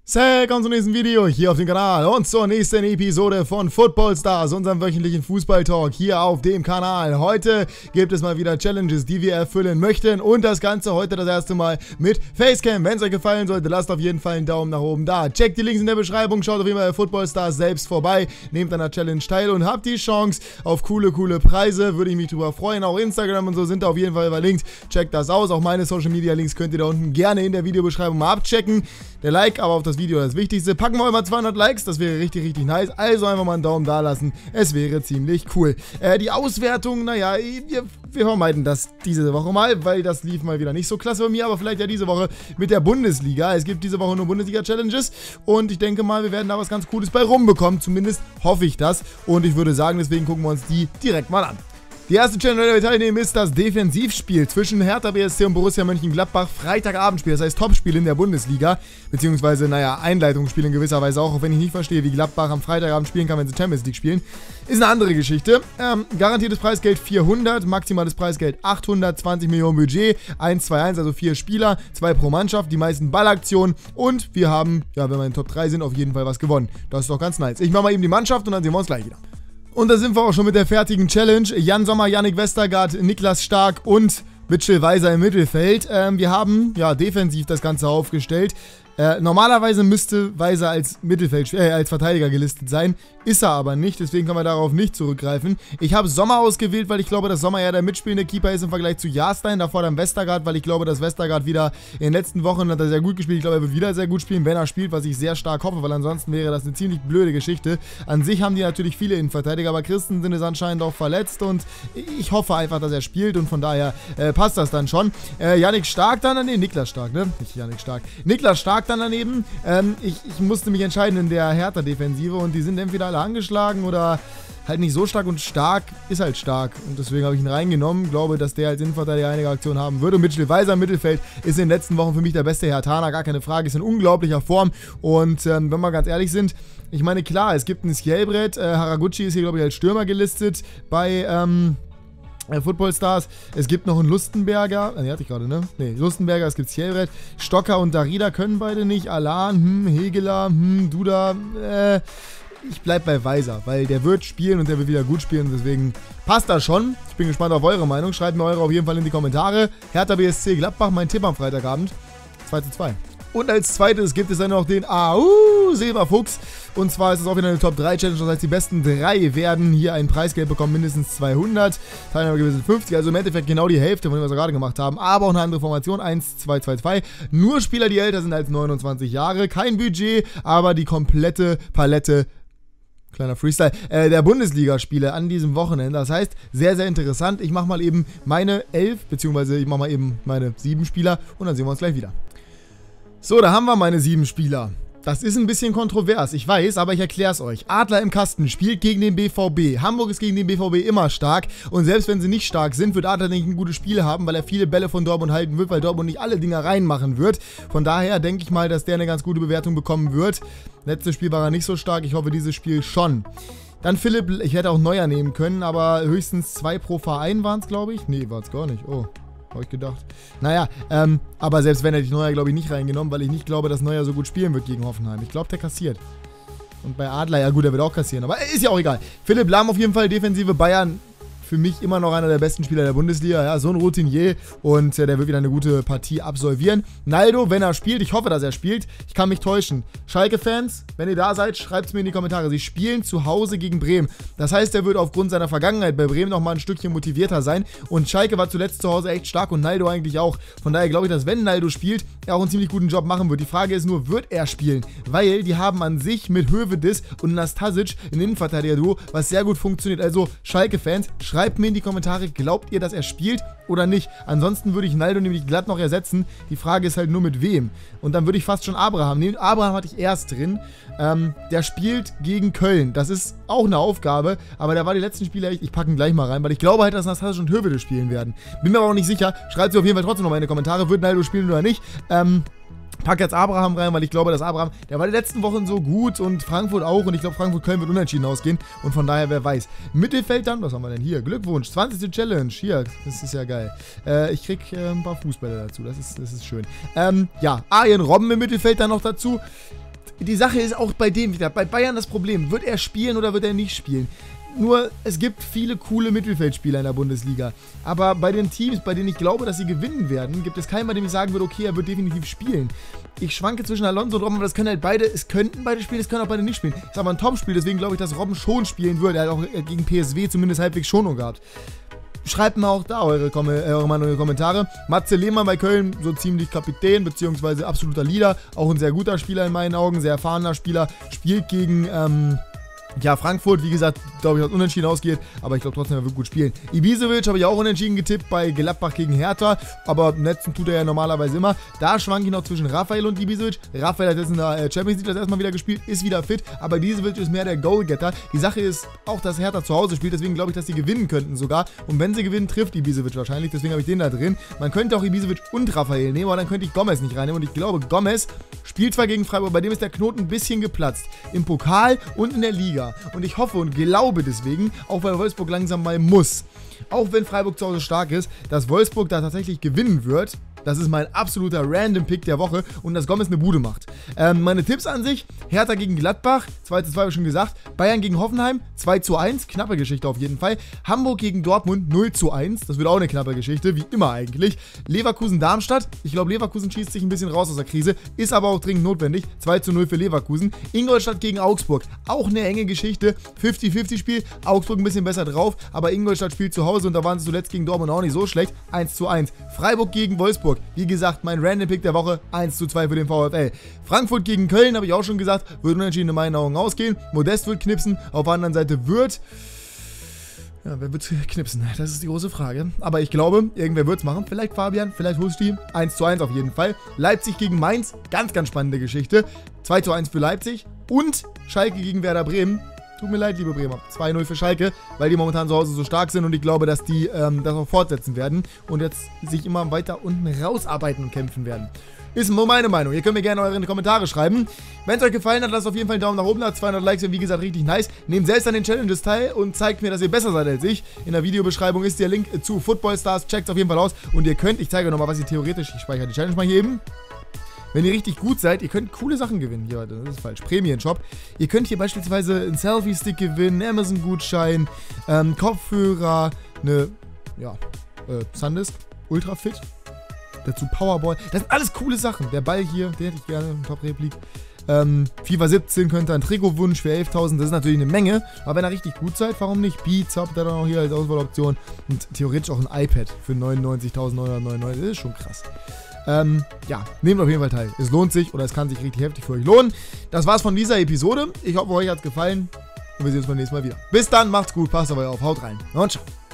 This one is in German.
Willkommen zum nächsten Video hier auf dem Kanal und zur nächsten Episode von Football Stars, unserem wöchentlichen Fußball-Talk hier auf dem Kanal. Heute gibt es mal wieder Challenges, die wir erfüllen möchten und das Ganze heute das erste Mal mit Facecam. Wenn es euch gefallen sollte, lasst auf jeden Fall einen Daumen nach oben da. Checkt die Links in der Beschreibung, schaut auf jeden Fall bei Football Stars selbst vorbei, nehmt an der Challenge teil und habt die Chance auf coole Preise. Würde ich mich drüber freuen. Auch Instagram und so sind da auf jeden Fall verlinkt. Checkt das aus. Auch meine Social Media Links könnt ihr da unten gerne in der Videobeschreibung mal abchecken. Der Like aber auf das Video das Wichtigste. Packen wir mal 200 Likes, das wäre richtig nice. Also einfach mal einen Daumen da lassen, es wäre ziemlich cool. Die Auswertung, naja, wir vermeiden das diese Woche mal, weil das lief mal wieder nicht so klasse bei mir, aber vielleicht ja diese Woche mit der Bundesliga. Es gibt diese Woche nur Bundesliga-Challenges und ich denke mal, wir werden da was ganz Cooles bei rumbekommen. Zumindest hoffe ich das und ich würde sagen, deswegen gucken wir uns die direkt mal an. Die erste Challenge, in der wir teilnehmen, ist das Defensivspiel zwischen Hertha BSC und Borussia Mönchengladbach. Freitagabendspiel, das heißt Topspiel in der Bundesliga. Beziehungsweise, naja, Einleitungsspiel in gewisser Weise auch wenn ich nicht verstehe, wie Gladbach am Freitagabend spielen kann, wenn sie Champions League spielen. Ist eine andere Geschichte. Garantiertes Preisgeld 400, maximales Preisgeld 800, 20 Millionen Budget, 1-2-1, also 4 Spieler, 2 pro Mannschaft, die meisten Ballaktionen und wir haben, ja, wenn wir in den Top 3 sind, auf jeden Fall was gewonnen. Das ist doch ganz nice. Ich mache mal eben die Mannschaft und dann sehen wir uns gleich wieder. Und da sind wir auch schon mit der fertigen Challenge. Jan Sommer, Yannick Westergaard, Niklas Stark und Mitchell Weiser im Mittelfeld. Wir haben ja defensiv das Ganze aufgestellt. Normalerweise müsste Weiser als als Verteidiger gelistet sein, ist er aber nicht, deswegen können wir darauf nicht zurückgreifen. Ich habe Sommer ausgewählt, weil ich glaube, dass Sommer ja der mitspielende Keeper ist im Vergleich zu Jahrstein, davor dann Westergaard, weil ich glaube, dass Westergaard wieder in den letzten Wochen hat er sehr gut gespielt. Ich glaube, er wird wieder sehr gut spielen, wenn er spielt, was ich sehr stark hoffe, weil ansonsten wäre das eine ziemlich blöde Geschichte. An sich haben die natürlich viele Innenverteidiger, aber Christensen ist anscheinend auch verletzt und ich hoffe einfach, dass er spielt und von daher passt das dann schon. Yannick Stark dann, nee, Niklas Stark, ne? Nicht Yannick Stark. Niklas Stark dann daneben. Ich musste mich entscheiden in der Hertha-Defensive und die sind entweder alle angeschlagen oder halt nicht so stark und Stark ist halt stark und deswegen habe ich ihn reingenommen. Glaube, dass der als Innenverteidiger einige Aktionen haben würde. Und Mitchell Weiser im Mittelfeld ist in den letzten Wochen für mich der beste Herthaner, gar keine Frage, ist in unglaublicher Form und wenn wir ganz ehrlich sind, ich meine klar, es gibt ein Skjelbrett, Haraguchi ist hier glaube ich als Stürmer gelistet bei Football Stars. Es gibt noch einen Lustenberger. Ne, hatte ich gerade, ne? Ne, Lustenberger, es gibt Skjelbrett. Stocker und Darida können beide nicht. Alan, Hegeler, Duda. Ich bleib bei Weiser, weil der wird spielen und der wird wieder gut spielen. Deswegen passt das schon. Ich bin gespannt auf eure Meinung. Schreibt mir eure auf jeden Fall in die Kommentare. Hertha BSC Gladbach, mein Tipp am Freitagabend. 2:2. Und als zweites gibt es dann noch den Silberfuchs. Und zwar ist es auch wieder eine Top 3 Challenge. Das heißt, die besten 3 werden hier ein Preisgeld bekommen, mindestens 200. Teilnahmegebühr sind 50, also im Endeffekt genau die Hälfte von dem, was wir gerade gemacht haben. Aber auch eine andere Formation, 1-2-2-2. Nur Spieler, die älter sind als 29 Jahre. Kein Budget, aber die komplette Palette, kleiner Freestyle, der Bundesligaspiele an diesem Wochenende. Das heißt, sehr interessant. Ich mache mal eben meine 11, beziehungsweise ich mache mal eben meine 7 Spieler und dann sehen wir uns gleich wieder. So, da haben wir meine 7 Spieler. Das ist ein bisschen kontrovers, ich weiß, aber ich erkläre es euch. Adler im Kasten spielt gegen den BVB. Hamburg ist gegen den BVB immer stark. Und selbst wenn sie nicht stark sind, wird Adler nicht ein gutes Spiel haben, weil er viele Bälle von Dortmund halten wird, weil Dortmund nicht alle Dinger reinmachen wird. Von daher denke ich mal, dass der eine ganz gute Bewertung bekommen wird. Letztes Spiel war er nicht so stark, ich hoffe dieses Spiel schon. Dann Philipp, ich hätte auch Neuer nehmen können, aber höchstens 2 pro Verein waren es, glaube ich. Nee, war es gar nicht. Oh. Habe ich gedacht. Naja, aber selbst wenn, hätte ich Neuer, glaube ich, nicht reingenommen, weil ich nicht glaube, dass Neuer so gut spielen wird gegen Hoffenheim. Ich glaube, der kassiert. Und bei Adler, ja gut, der wird auch kassieren, aber ist ja auch egal. Philipp Lahm auf jeden Fall, Defensive Bayern. Für mich immer noch einer der besten Spieler der Bundesliga, ja, so ein Routinier und der wird wieder eine gute Partie absolvieren. Naldo, wenn er spielt, ich hoffe, dass er spielt, ich kann mich täuschen. Schalke-Fans, wenn ihr da seid, schreibt es mir in die Kommentare. Sie spielen zu Hause gegen Bremen. Das heißt, er wird aufgrund seiner Vergangenheit bei Bremen nochmal ein Stückchen motivierter sein und Schalke war zuletzt zu Hause echt stark und Naldo eigentlich auch. Von daher glaube ich, dass wenn Naldo spielt, er auch einen ziemlich guten Job machen wird. Die Frage ist nur, wird er spielen? Weil die haben an sich mit Hövedes und Nastasic ein Innenverteidiger-Duo, was sehr gut funktioniert. Also Schalke-Fans, schreibt mir in die Kommentare, glaubt ihr, dass er spielt oder nicht? Ansonsten würde ich Naldo nämlich glatt noch ersetzen. Die Frage ist halt nur mit wem. Und dann würde ich fast schon Abraham nehmen. Abraham hatte ich erst drin. Der spielt gegen Köln. Das ist auch eine Aufgabe, aber der war die letzten Spiele echt, ich packe ihn gleich mal rein, weil ich glaube halt, dass Nastasic und Hövedes spielen werden. Bin mir aber auch nicht sicher. Schreibt sie auf jeden Fall trotzdem noch mal in die Kommentare, wird Naldo spielen oder nicht. Pack jetzt Abraham rein, weil ich glaube, dass Abraham, der war die letzten Wochen so gut und Frankfurt auch und ich glaube, Frankfurt-Köln wird unentschieden ausgehen und von daher, wer weiß. Mittelfeld dann, was haben wir denn hier? Glückwunsch, 20. Challenge, hier, das ist ja geil. Ich krieg ein paar Fußbälle dazu, das ist schön. Ja, Arjen Robben im Mittelfeld dann noch dazu. die Sache ist auch bei dem wieder, bei Bayern das Problem, wird er spielen oder wird er nicht spielen? Nur, es gibt viele coole Mittelfeldspieler in der Bundesliga. Aber bei den Teams, bei denen ich glaube, dass sie gewinnen werden, gibt es keinen, bei dem ich sagen würde, okay, er wird definitiv spielen. Ich schwanke zwischen Alonso und Robben, aber das können halt beide, es könnten beide spielen, es können auch beide nicht spielen. Ist aber ein Top-Spiel, deswegen glaube ich, dass Robben schon spielen würde. Er hat auch gegen PSW zumindest halbwegs Schonung gehabt. Schreibt mal auch da eure Meinung in die Kommentare. Matze Lehmann bei Köln, so ziemlich Kapitän, beziehungsweise absoluter Leader. Auch ein sehr guter Spieler in meinen Augen, sehr erfahrener Spieler. Spielt gegen, ja, Frankfurt, wie gesagt, glaube ich, dass unentschieden ausgeht, aber ich glaube trotzdem, er wird gut spielen. Ibisevic habe ich auch unentschieden getippt bei Gladbach gegen Hertha, aber Netzen tut er ja normalerweise immer. Da schwanke ich noch zwischen Raphael und Ibisevic. Raphael hat jetzt in der Champions League das erstmal wieder gespielt, ist wieder fit, aber Ibisevic ist mehr der Goalgetter. Die Sache ist auch, dass Hertha zu Hause spielt, deswegen glaube ich, dass sie gewinnen könnten sogar. Und wenn sie gewinnen, trifft Ibisevic wahrscheinlich, deswegen habe ich den da drin. Man könnte auch Ibisevic und Raphael nehmen, aber dann könnte ich Gomez nicht reinnehmen. Und ich glaube, Gomez spielt zwar gegen Freiburg, bei dem ist der Knoten ein bisschen geplatzt. Im Pokal und in der Liga. Und ich hoffe und glaube deswegen, auch weil Wolfsburg langsam mal muss, auch wenn Freiburg zu Hause stark ist, dass Wolfsburg da tatsächlich gewinnen wird. Das ist mein absoluter Random-Pick der Woche und dass Gomez eine Bude macht. Meine Tipps an sich: Hertha gegen Gladbach, 2:2 habe ich schon gesagt. Bayern gegen Hoffenheim, 2:1, knappe Geschichte auf jeden Fall. Hamburg gegen Dortmund, 0:1, das wird auch eine knappe Geschichte, wie immer eigentlich. Leverkusen-Darmstadt, ich glaube Leverkusen schießt sich ein bisschen raus aus der Krise, ist aber auch dringend notwendig, 2:0 für Leverkusen. Ingolstadt gegen Augsburg, auch eine enge Geschichte, 50-50 Spiel, Augsburg ein bisschen besser drauf, aber Ingolstadt spielt zu Hause und da waren sie zuletzt gegen Dortmund auch nicht so schlecht, 1:1. Freiburg gegen Wolfsburg, wie gesagt, mein Random-Pick der Woche, 1:2 für den VfL. Frankfurt gegen Köln, habe ich auch schon gesagt, wird unentschieden in meinen Augen ausgehen. Modest wird knipsen, auf der anderen Seite wird... Ja, wer wird knipsen? Das ist die große Frage. Aber ich glaube, irgendwer wird es machen. Vielleicht Fabian, vielleicht Husti. 1:1 auf jeden Fall. Leipzig gegen Mainz, ganz, ganz spannende Geschichte. 2:1 für Leipzig. Und Schalke gegen Werder Bremen. Tut mir leid, liebe Bremer. 2:0 für Schalke, weil die momentan zu Hause so stark sind und ich glaube, dass die das auch fortsetzen werden und jetzt sich immer weiter unten rausarbeiten und kämpfen werden. Ist nur meine Meinung. Ihr könnt mir gerne eure Kommentare schreiben. Wenn es euch gefallen hat, lasst auf jeden Fall einen Daumen nach oben da. 200 Likes sind wie gesagt richtig nice. Nehmt selbst an den Challenges teil und zeigt mir, dass ihr besser seid als ich. In der Videobeschreibung ist der Link zu Football Stars. Checkt es auf jeden Fall aus. Und ihr könnt, ich zeige euch nochmal, was ihr theoretisch, ich speichere die Challenge mal hier eben. Wenn ihr richtig gut seid, ihr könnt coole Sachen gewinnen. Hier, das ist falsch. Prämien-Shop. Ihr könnt hier beispielsweise einen Selfie-Stick gewinnen, einen Amazon-Gutschein, Kopfhörer, eine, ja, Sundisk, Ultrafit. Dazu Powerball. Das sind alles coole Sachen. Der Ball hier, den hätte ich gerne, Top-Replik. FIFA 17 könnte ein Trikotwunsch für 11.000. Das ist natürlich eine Menge. Aber wenn ihr richtig gut seid, warum nicht? Beats habt ihr dann auch hier als Auswahloption. Und theoretisch auch ein iPad für 99.999. Das ist schon krass. Ja, nehmt auf jeden Fall teil. Es lohnt sich oder es kann sich richtig heftig für euch lohnen. Das war's von dieser Episode. Ich hoffe, euch hat's gefallen. Und wir sehen uns beim nächsten Mal wieder. Bis dann, macht's gut, passt auf euch auf, haut rein und ciao.